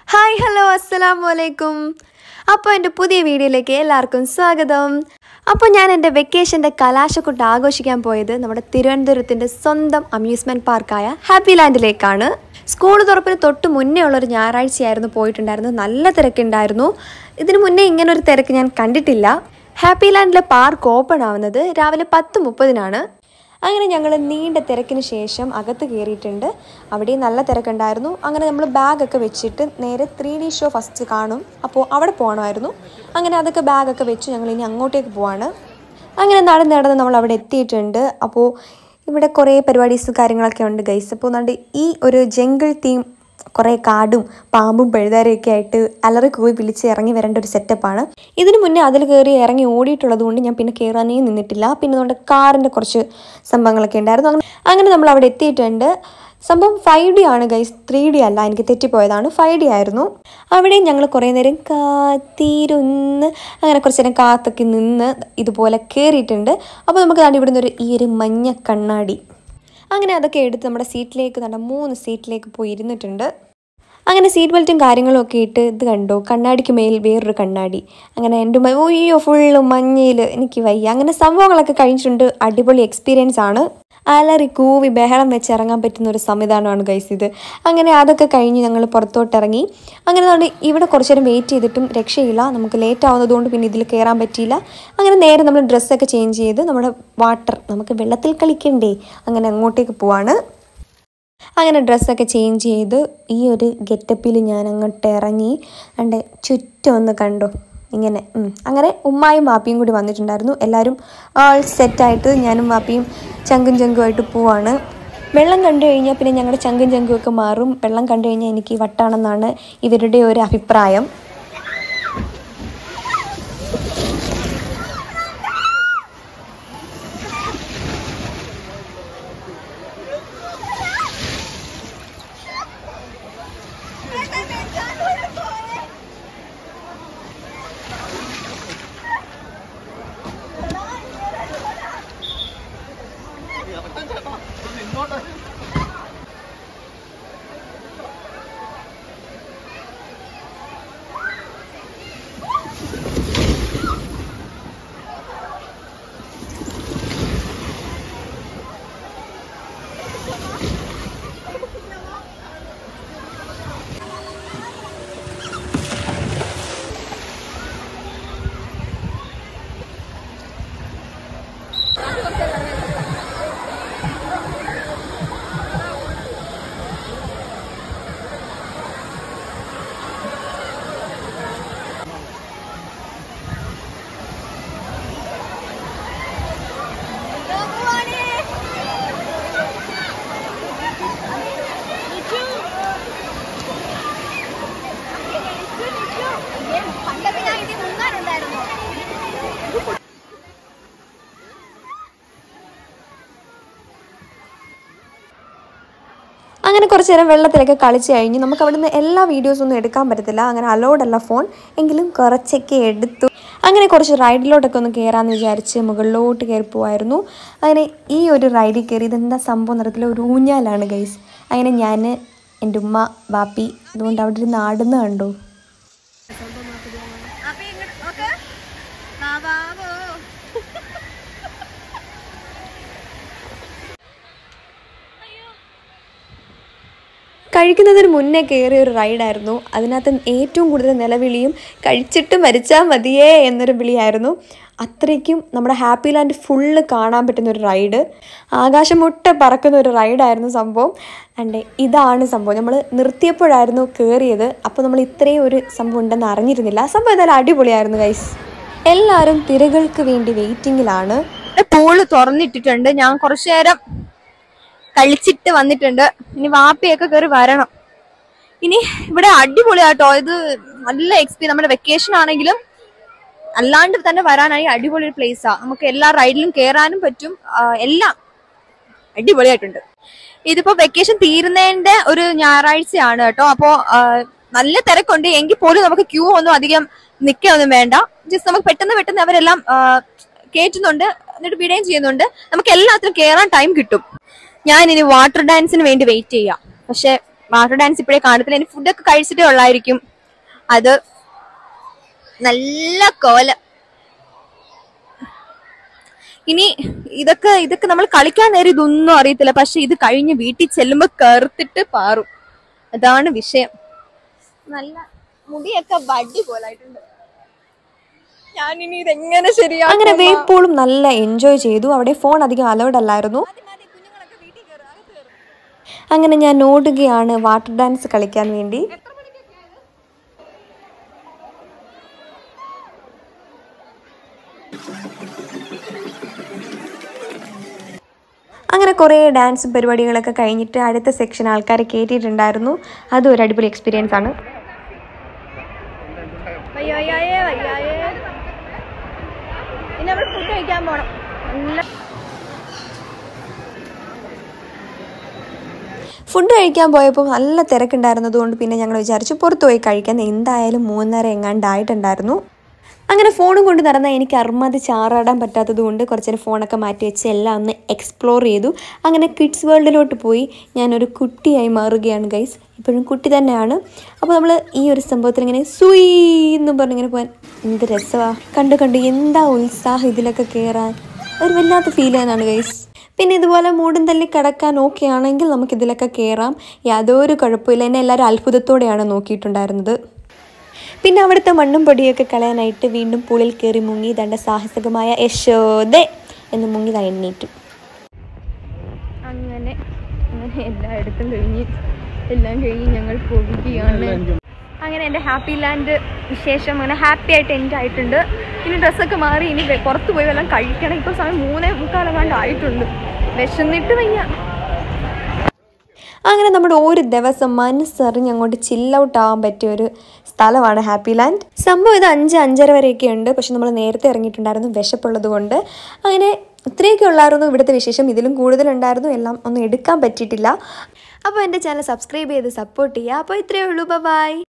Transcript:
Hi hello അസ്സലാമു അലൈക്കും. അപ്പോൾ എൻ്റെ പുതിയ വീഡിയോയിലേക്ക് എല്ലാവർക്കും സ്വാഗതം. അപ്പോൾ ഞാൻ എൻ്റെ വെക്കേഷൻ്റെ കലാശക്കൊട്ട് ആഘോഷിക്കാൻ പോയത് നമ്മുടെ തിരുവനന്തപുരത്തിൻ്റെ സ്വന്തം അമ്യൂസ്മെൻറ്റ് പാർക്കായ ഹാപ്പി ലാൻഡിലേക്കാണ്. സ്കൂൾ തുറപ്പിന് തൊട്ട് മുന്നേ ഉള്ളൊരു ഞായറാഴ്ചയായിരുന്നു പോയിട്ടുണ്ടായിരുന്നു. നല്ല തിരക്കുണ്ടായിരുന്നു. ഇതിനു മുന്നേ ഇങ്ങനൊരു തിരക്ക് ഞാൻ കണ്ടിട്ടില്ല. ഹാപ്പി ലാൻഡിലെ പാർക്ക് ഓപ്പൺ ആവുന്നത് രാവിലെ 10:30 അങ്ങനെ ഞങ്ങൾ നീണ്ട തിരക്കിന് ശേഷം അകത്ത് കയറിയിട്ടുണ്ട്. അവിടെയും നല്ല തിരക്കുണ്ടായിരുന്നു. അങ്ങനെ നമ്മൾ ബാഗൊക്കെ വെച്ചിട്ട് നേരെ 3D ഷോ ഫസ്റ്റ് കാണും, അപ്പോൾ അവിടെ പോകണമായിരുന്നു. അങ്ങനെ അതൊക്കെ ബാഗൊക്കെ വെച്ച് ഞങ്ങൾ ഇനി അങ്ങോട്ടേക്ക് പോവാണ്. അങ്ങനെ നടന്ന് നമ്മൾ അവിടെ എത്തിയിട്ടുണ്ട്. അപ്പോൾ ഇവിടെ കുറേ പരിപാടീസ് കാര്യങ്ങളൊക്കെ ഉണ്ട് ഗൈസ്. അപ്പോൾ അതുകൊണ്ട് ഈ ഒരു ജംഗിൾ തീം, കുറേ കാടും പാമ്പും പഴുതാരയൊക്കെ ആയിട്ട് അലറി കൂവി വിളിച്ച് ഇറങ്ങി വരേണ്ട ഒരു സെറ്റപ്പാണ്. ഇതിന് മുന്നേ അതിൽ കയറി ഇറങ്ങി ഓടിയിട്ടുള്ളത് കൊണ്ട് ഞാൻ പിന്നെ കയറാനേ നിന്നിട്ടില്ല. പിന്നെ അതുകൊണ്ട് കാറിൻ്റെ കുറച്ച് സംഭവങ്ങളൊക്കെ ഉണ്ടായിരുന്നു. അങ്ങനെ നമ്മൾ അവിടെ എത്തിയിട്ടുണ്ട്. സംഭവം 5D ആണ് ഗൈസ്, 3D അല്ല, എനിക്ക് തെറ്റിപ്പോയതാണ്. 5D ആയിരുന്നു. അവിടെയും ഞങ്ങൾ കുറേ നേരം കാത്തിരുന്ന് അങ്ങനെ കുറച്ച് നേരം കാത്തൊക്കെ നിന്ന് ഇതുപോലെ കയറിയിട്ടുണ്ട്. അപ്പോൾ നമുക്ക് ദാണ്ട് ഇവിടുന്ന് ഈ ഒരു മഞ്ഞ കണ്ണാടി, അങ്ങനെ അതൊക്കെ എടുത്ത് നമ്മുടെ സീറ്റിലേക്ക് 3 സീറ്റിലേക്ക് പോയി ഇരുന്നിട്ടുണ്ട്. അങ്ങനെ സീറ്റ് ബെൽറ്റും കാര്യങ്ങളും ഒക്കെ ഇട്ട് ഇത് കണ്ടോ, കണ്ണാടിക്ക് മേൽ വേറൊരു കണ്ണാടി. അങ്ങനെ എൻ്റെ ഓയ്യോ ഫുള്ള് മഞ്ഞയിൽ എനിക്ക് വയ്യ. അങ്ങനെ സംഭവങ്ങളൊക്കെ കഴിഞ്ഞിട്ടുണ്ട്. അടിപൊളി എക്സ്പീരിയൻസ് ആണ്. അലറി കൂവി ബഹളം വെച്ച് ഇറങ്ങാൻ പറ്റുന്ന ഒരു സംവിധാനമാണ് ഗൈസ് ഇത്. അങ്ങനെ അതൊക്കെ കഴിഞ്ഞ് ഞങ്ങൾ പുറത്തോട്ടിറങ്ങി. അങ്ങനെ അതുകൊണ്ട് ഇവിടെ കുറച്ച് നേരം വെയിറ്റ് ചെയ്തിട്ടും രക്ഷയില്ല. നമുക്ക് ലേറ്റ് ആവുന്നതുകൊണ്ട് പിന്നെ ഇതിൽ കയറാൻ പറ്റിയില്ല. അങ്ങനെ നേരെ നമ്മൾ ഡ്രസ്സൊക്കെ ചേഞ്ച് ചെയ്ത് നമ്മുടെ നമുക്ക് വെള്ളത്തിൽ കളിക്കണ്ടേ, അങ്ങനെ അങ്ങോട്ടേക്ക് പോവാണ്. അങ്ങനെ ഡ്രസ്സൊക്കെ ചേഞ്ച് ചെയ്ത് ഈ ഒരു ഗെറ്റപ്പിൽ ഞാൻ അങ്ങോട്ട് ഇറങ്ങി. എൻ്റെ ചുറ്റും ഒന്ന് കണ്ടു ഇങ്ങനെ. അങ്ങനെ ഉമ്മായും വാപ്പിയും കൂടി വന്നിട്ടുണ്ടായിരുന്നു. എല്ലാവരും ആൾ സെറ്റായിട്ട് ഞാനും വാപ്പിയും ചങ്കും ചങ്കുമായിട്ട് പോവാണ്. വെള്ളം കണ്ടു കഴിഞ്ഞാൽ പിന്നെ ഞങ്ങളുടെ ചങ്കും ചങ്കുമൊക്കെ മാറും. വെള്ളം കണ്ടു കഴിഞ്ഞാൽ എനിക്ക് വട്ടാണെന്നാണ് ഇവരുടെ ഒരു അഭിപ്രായം. അങ്ങനെ കുറച്ച് നേരം വെള്ളത്തിലൊക്കെ കളിച്ച് കഴിഞ്ഞ് നമുക്ക് അവിടുന്ന് എല്ലാ വീഡിയോസൊന്നും എടുക്കാൻ പറ്റത്തില്ല, അങ്ങനെ അലൗഡല്ല ഫോൺ, എങ്കിലും കുറച്ചൊക്കെ എടുത്തു. അങ്ങനെ കുറച്ച് റൈഡിലോട്ടൊക്കെ ഒന്ന് കയറാമെന്ന് വിചാരിച്ച് മുകളിലോട്ട് കയറി പോവായിരുന്നു. അങ്ങനെ ഈ ഒരു റൈഡിൽ കയറി ഇതെന്താ സംഭവം നടത്തില്ല, ഒരു ഊഞ്ഞാലാണ് ഗൈസ്. അങ്ങനെ ഞാൻ, എൻ്റെ ഉമ്മ, വാപ്പി അതുകൊണ്ട് അവിടെ ഇരുന്ന് ആടുന്ന കണ്ടു. കഴിക്കുന്നതിന് മുന്നേ കയറിയ ഒരു റൈഡായിരുന്നു. അതിനകത്ത് ഏറ്റവും കൂടുതൽ നിലവിളിയും കഴിച്ചിട്ട് മരിച്ചാൽ മതിയേ എന്നൊരു വിളിയായിരുന്നു. അത്രയ്ക്കും നമ്മുടെ ഹാപ്പി ലാൻഡ് ഫുള്ള് കാണാൻ പറ്റുന്നൊരു റൈഡ്, ആകാശം മുട്ട പറക്കുന്ന ഒരു റൈഡായിരുന്നു സംഭവം. അണ്ടേ ഇതാണ് സംഭവം. നമ്മൾ നിർത്തിയപ്പോഴായിരുന്നു കയറിയത്. അപ്പോൾ നമ്മൾ ഇത്രയും ഒരു സംഭവം ഉണ്ടെന്ന് അറിഞ്ഞിരുന്നില്ല. സംഭവം എന്തായാലും അടിപൊളിയായിരുന്നു ഗൈസ്. എല്ലാവരും തിരകൾക്ക് വേണ്ടി വെയിറ്റിങ്ങിലാണ്. പൂള് തുറന്നിട്ടിട്ടുണ്ട്. ഞാൻ കുറച്ചു നേരം കളിച്ചിട്ട് വന്നിട്ടുണ്ട്. ഇനി വാപ്പയൊക്കെ കയറി വരണം. ഇനി ഇവിടെ അടിപൊളിയാട്ടോ, ഇത് നല്ല എക്സ്പീരിയൻസ്. നമ്മുടെ വെക്കേഷൻ ആണെങ്കിലും അല്ലാണ്ട് തന്നെ വരാനായി അടിപൊളി ഒരു പ്ലേസാ. നമുക്ക് എല്ലാ റൈഡിലും കയറാനും പറ്റും. എല്ലാം അടിപൊളിയായിട്ടുണ്ട്. ഇതിപ്പോ വെക്കേഷൻ തീരുന്നതിന്റെ ഒരു ഞായറാഴ്ചയാണ് കേട്ടോ. അപ്പോ നല്ല തിരക്കുണ്ട്. എങ്കിൽ പോലും നമുക്ക് ക്യൂ ഒന്നും അധികം നിൽക്കൊന്നും വേണ്ട. ജസ്റ്റ് നമുക്ക് പെട്ടെന്ന് അവരെല്ലാം കയറ്റുന്നുണ്ട്, എന്നിട്ട് വിടുകയും ചെയ്യുന്നുണ്ട്. നമുക്ക് എല്ലാത്തിനും കയറാൻ ടൈം കിട്ടും. ഞാനിനി വാട്ടർ ഡാൻസിന് വേണ്ടി വെയിറ്റ് ചെയ്യാം. പക്ഷെ വാട്ടർ ഡാൻസ് ഇപ്പോഴേ കാണത്തില്ല. ഇനി ഫുഡൊക്കെ കഴിച്ചിട്ടേ ഉള്ളായിരിക്കും. അത് നല്ല കോല. ഇനി ഇതൊക്കെ നമ്മൾ കളിക്കാൻ നേരം ഇതൊന്നും അറിയത്തില്ല. പക്ഷെ ഇത് കഴിഞ്ഞ് വീട്ടിൽ ചെല്ലുമ്പോ കറുത്തിട്ട് പാറും. അതാണ് വിഷയം. നല്ല മുടിയൊക്കെ വടി പോലായിട്ടുണ്ട്. ഞാനിനി ഇതെങ്ങനെ ശരിയാ. അങ്ങനെ വേവ് പൂളും നല്ല എൻജോയ് ചെയ്തു. അവിടെ ഫോൺ അധികം അലൗഡ് അല്ലായിരുന്നു. അങ്ങനെ ഞാൻ ഓടുകയാണ് വാട്ടർ ഡാൻസ് കളിക്കാൻ വേണ്ടി. അങ്ങനെ കുറേ ഡാൻസും പരിപാടികളൊക്കെ കഴിഞ്ഞിട്ട് അടുത്ത സെക്ഷൻ ആൾക്കാരെ കയറ്റിയിട്ടുണ്ടായിരുന്നു. അതും ഒരു അടിപൊളി എക്സ്പീരിയൻസ് ആണ്. ഫുഡ് കഴിക്കാൻ പോണം. ഫുഡ് കഴിക്കാൻ പോയപ്പോൾ നല്ല തിരക്കുണ്ടായിരുന്നത് കൊണ്ട് പിന്നെ ഞങ്ങൾ വിചാരിച്ചു പുറത്ത് പോയി കഴിക്കാൻ. എന്തായാലും 3:30 എങ്ങാണ്ടായിട്ടുണ്ടായിരുന്നു. അങ്ങനെ ഫോണും കൊണ്ട് നടന്നാൽ എനിക്ക് അർമാതി ചാറാടാൻ പറ്റാത്തത് കൊണ്ട് കുറച്ച് നേരം ഫോണൊക്കെ മാറ്റി വെച്ച് എല്ലാം ഒന്ന് എക്സ്പ്ലോർ ചെയ്തു. അങ്ങനെ കിഡ്സ് വേൾഡിലോട്ട് പോയി ഞാനൊരു കുട്ടിയായി മാറുകയാണ് ഗൈസ്. ഇപ്പോഴും കുട്ടി തന്നെയാണ്. അപ്പോൾ നമ്മൾ ഈ ഒരു സംഭവത്തിൽ ഇങ്ങനെ സുയി എന്നും പറഞ്ഞിങ്ങനെ പോകാൻ എന്ത് രസമാണ്. കണ്ട് എന്താ ഉത്സാഹം ഇതിലൊക്കെ കയറാൻ. ഒരു വല്ലാത്ത ഫീൽ ചെയ്യാനാണ് ഗൈസ്. പിന്നെ ഇതുപോലെ മൂടും തല്ലി കിടക്കാൻ ഓക്കെ ആണെങ്കിൽ നമുക്കിതിലൊക്കെ കയറാം. യാതൊരു കുഴപ്പമില്ല. എന്നെ എല്ലാവരും അത്ഭുതത്തോടെയാണ് നോക്കിയിട്ടുണ്ടായിരുന്നത്. പിന്നെ അവിടുത്തെ മണ്ണും പൊടിയൊക്കെ കളയാനായിട്ട് വീണ്ടും പൂളിൽ കയറി മുങ്ങി ദണ്ട സാഹസികമായ യശോദേ എന്ന് മുങ്ങി എണ്ണീറ്റു. അങ്ങനെ എല്ലാം കഴിഞ്ഞ് ഞങ്ങൾ പോവുകയാണ്. അങ്ങനെ എൻ്റെ ഹാപ്പി ലാൻഡ് വിശേഷം അങ്ങനെ ഹാപ്പി ആയിട്ട് എൻഡ് ആയിട്ടുണ്ട്. ഇനി ഡ്രസ്സൊക്കെ മാറി ഇനി പുറത്ത് പോയി വല്ലതും കഴിക്കണം. ഇപ്പോൾ സമയം 3:45 ആയിട്ടുണ്ട്. വിശന്നിട്ട് വയ്യ. അങ്ങനെ നമ്മുടെ ഒരു ദിവസം മനസ്സറിഞ്ഞ് അങ്ങോട്ട് ചില്ലൗട്ട് ആവാൻ പറ്റിയ ഒരു സ്ഥലമാണ് ഹാപ്പി ലാൻഡ്. സംഭവം ഇത് 5-5:30 വരെയൊക്കെ ഉണ്ട്. പക്ഷെ നമ്മൾ നേരത്തെ ഇറങ്ങിയിട്ടുണ്ടായിരുന്നു വിശപ്പുള്ളത് കൊണ്ട്. അങ്ങനെ ഇത്രയൊക്കെ ഉള്ളായിരുന്നു ഇവിടുത്തെ വിശേഷം. ഇതിലും കൂടുതലുണ്ടായിരുന്നു. എല്ലാം ഒന്നും എടുക്കാൻ പറ്റിയിട്ടില്ല. അപ്പോൾ എൻ്റെ ചാനൽ സബ്സ്ക്രൈബ് ചെയ്ത് സപ്പോർട്ട് ചെയ്യുക. അപ്പോൾ ഇത്രയേ ഉള്ളൂ. ബൈ.